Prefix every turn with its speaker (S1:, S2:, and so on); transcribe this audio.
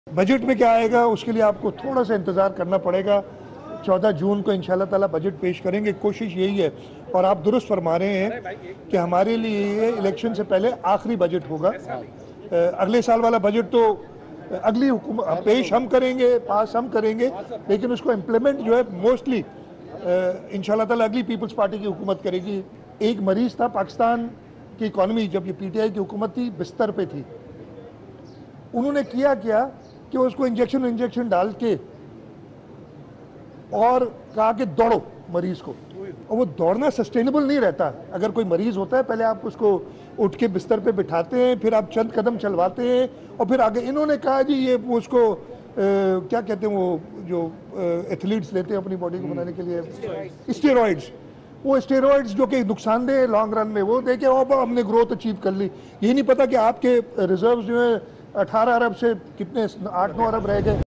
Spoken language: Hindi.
S1: बजट में क्या आएगा उसके लिए आपको थोड़ा सा इंतज़ार करना पड़ेगा। 14 जून को इंशाल्लाह ताला बजट पेश करेंगे। कोशिश यही है और आप दुरुस्त फरमा रहे हैं कि हमारे लिए इलेक्शन से पहले आखिरी बजट होगा। अगले साल वाला बजट तो अगली हुकूमत पेश हम करेंगे, पास हम करेंगे, लेकिन उसको इम्प्लीमेंट जो है मोस्टली इंशाल्लाह ताला अगली पीपल्स पार्टी की हुकूमत करेगी। एक मरीज़ था, पाकिस्तान की इकॉनमी जब ये पीटीआई की हुकूमत थी बिस्तर पे थी, उन्होंने किया क्या कि उसको इंजेक्शन डाल के और कहा कि दौड़ो मरीज को, और वो दौड़ना सस्टेनेबल नहीं रहता। अगर कोई मरीज होता है पहले आप उसको उठ के बिस्तर पे बिठाते हैं, फिर आप चंद कदम चलवाते हैं और फिर आगे। इन्होंने कहा जी ये उसको क्या कहते हैं वो जो एथलीट्स लेते हैं अपनी बॉडी को बनाने के लिए, स्टेरॉइड्स, वो स्टेरॉइड्स जो कि नुकसानदेह लॉन्ग रन में, वो देखे अब हमने ग्रोथ अचीव कर ली। ये नहीं पता कि आपके रिजर्व जो है 18 अरब से कितने 8-9 अरब रह गए।